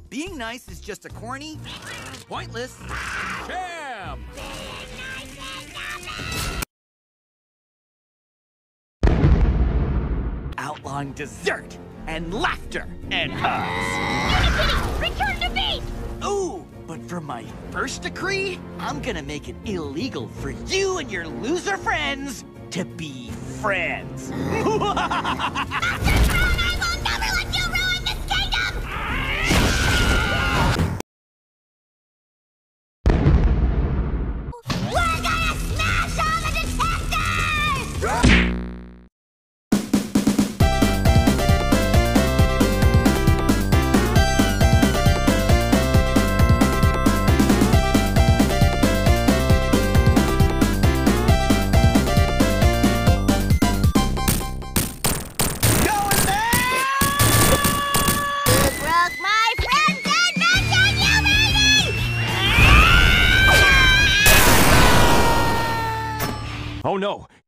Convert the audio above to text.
Being nice is just a corny, pointless Jam! outlawing dessert and laughter and hugs. Return to base! Ooh, but for my first decree, I'm gonna make it illegal for you and your loser friends to be friends. I will never let you ruin this kingdom! We're gonna smash all the detectors! Oh no,